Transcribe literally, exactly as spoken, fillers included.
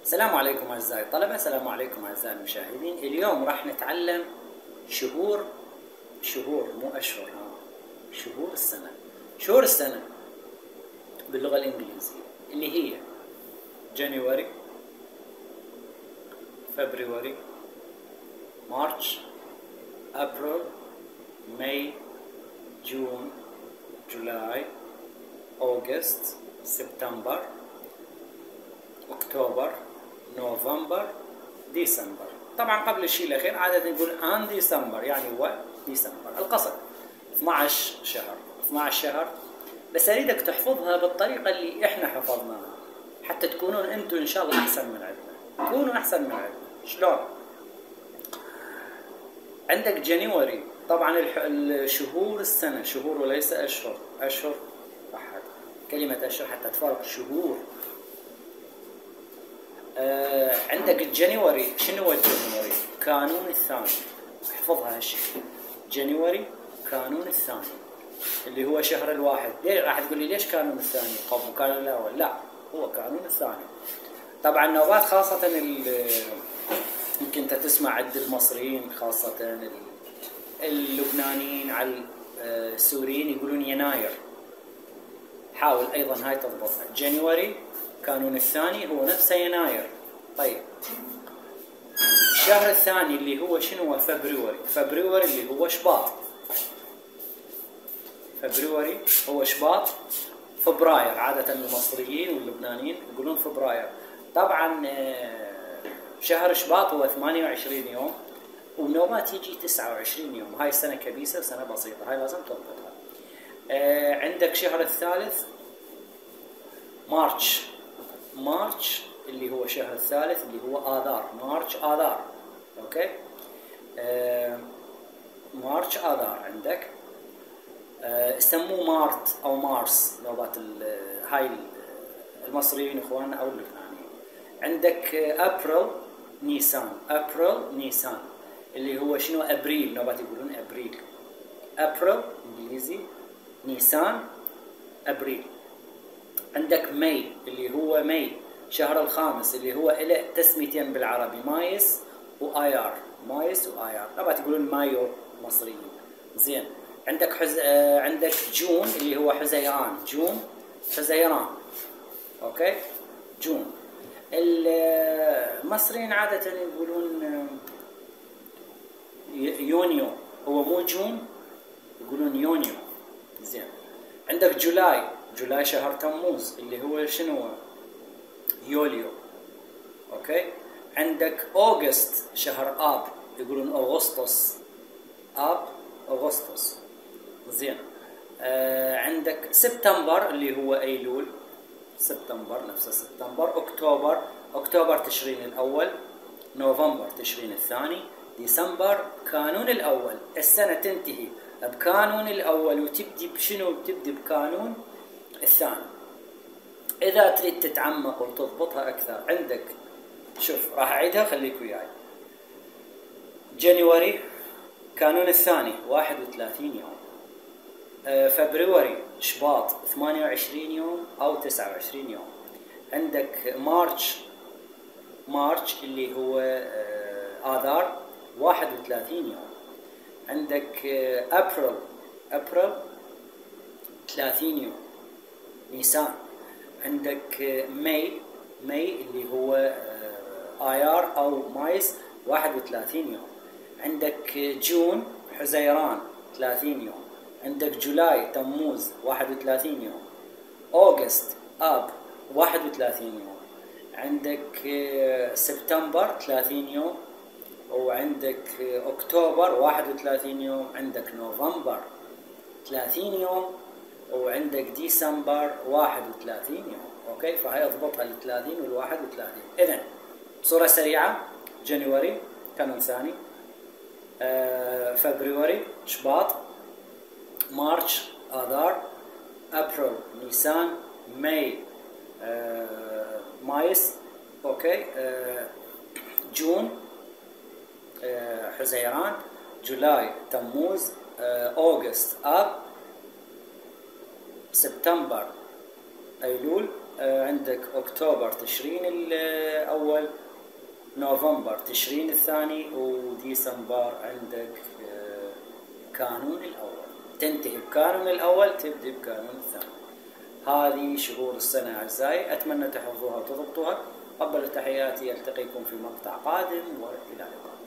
السلام عليكم أعزائي الطلبة، السلام عليكم أعزائي المشاهدين. اليوم راح نتعلم شهور شهور مو أشهر ها شهور السنة شهور السنة باللغة الإنجليزية اللي هي جانيوري، فبراير، مارش، أبريل، ماي، جون، جولاي، أوغست، سبتمبر، أكتوبر، نوفمبر، ديسمبر. طبعا قبل الشيء الأخير عادة نقول آن ديسمبر، يعني هو ديسمبر. القصد اثني عشر شهر اثني عشر شهر، بس أريدك تحفظها بالطريقة اللي إحنا حفظناها حتى تكونون أنتم إن شاء الله أحسن من عندنا، تكونوا أحسن من عندنا. شلون؟ عندك جانيوري، طبعا الشهور السنة شهور وليس أشهر. أشهر أحد كلمة أشهر حتى تفرق شهور. آه عندك جانيوري، شنو هو جانيوري؟ كانون الثاني. احفظها هالشيء، جانيوري كانون الثاني اللي هو شهر الواحد. ليه راح تقول لي ليش كانون الثاني قبل كانون الاول؟ لا، هو كانون الثاني. طبعا نوبات خاصة يمكن انت تسمع عند المصريين خاصة اللبنانيين على السوريين يقولون يناير. حاول ايضا هاي تضبطها. جانيوري كانون الثاني هو نفسه يناير. طيب الشهر الثاني اللي هو شنو هو؟ فبراير. فبراير اللي هو شباط. فبراير هو شباط. فبراير عادة المصريين واللبنانيين يقولون فبراير. طبعا شهر شباط هو ثمانية وعشرين يوم ونوبات يجي تسعة وعشرين يوم. هاي السنة كبيسة وسنة بسيطة، هاي لازم تضبطها. عندك شهر الثالث مارش. مارش اللي هو شهر الثالث اللي هو آذار. مارش آذار. اوكي. آه مارش آذار. عندك آه يسموه مارت او مارس نوبات هاي المصريين اخواننا او اللبنانيين. عندك آه ابريل نيسان. ابريل نيسان اللي هو شنو؟ ابريل. نوبات يقولون ابريل. ابريل انجليزي، نيسان ابريل. عندك ماي اللي هو ماي شهر الخامس اللي هو له تسميتين بالعربي، مايس وايار. مايس وايار. طبعا تقولون مايو مصريين. زين. عندك حز... آه عندك جون اللي هو حزيران. جون حزيران. اوكي. جون. المصريين عادة يقولون يونيو، هو مو جون، يقولون يونيو. زين. عندك جولاي. جولاي شهر تموز اللي هو شنو؟ يوليو. اوكي. عندك اوغست شهر اب، يقولون اغسطس. اب اغسطس. زين. آه عندك سبتمبر اللي هو ايلول. سبتمبر نفسه سبتمبر. اكتوبر. اكتوبر تشرين الاول. نوفمبر تشرين الثاني. ديسمبر كانون الاول. السنة تنتهي بكانون الاول وتبدي بشنو؟ تبدي بكانون الثاني. إذا تريد تتعمق وتضبطها أكثر عندك، شوف راح أعيدها خليك وياي. جانيوري كانون الثاني واحد وثلاثين يوم. فبراير شباط ثمانية وعشرين يوم أو تسعة وعشرين يوم. عندك مارش. مارش اللي هو آذار واحد وثلاثين يوم. عندك أبريل. أبريل ثلاثين يوم. نيسان. عندك ماي. ماي اللي هو آيار أو مايس واحد وثلاثين يوم. عندك جون حزيران ثلاثين يوم. عندك جولاي تموز واحد وثلاثين يوم. أوغست آب واحد وثلاثين يوم. عندك سبتمبر ثلاثين يوم. وعندك أكتوبر واحد وثلاثين يوم. عندك نوفمبر ثلاثين يوم. وعندك ديسمبر واحد وثلاثين يوم. اوكي. فهي اضبطها ال ثلاثين وال واحد وثلاثين. اذا بصوره سريعه: جانيوري كانون ثاني. آه فبراير شباط. مارش آذار. ابريل نيسان. ماي آه مايس. اوكي. آه جون آه حزيران. جولاي تموز. آه اوغست اب. سبتمبر ايلول. عندك أكتوبر تشرين الأول، نوفمبر تشرين الثاني، وديسمبر عندك كانون الأول. تنتهي بكانون الأول تبدأ بكانون الثاني. هذه شهور السنة أعزائي، أتمنى تحفظوها وتضبطوها. قبل تحياتي، ألتقيكم في مقطع قادم، وإلى اللقاء.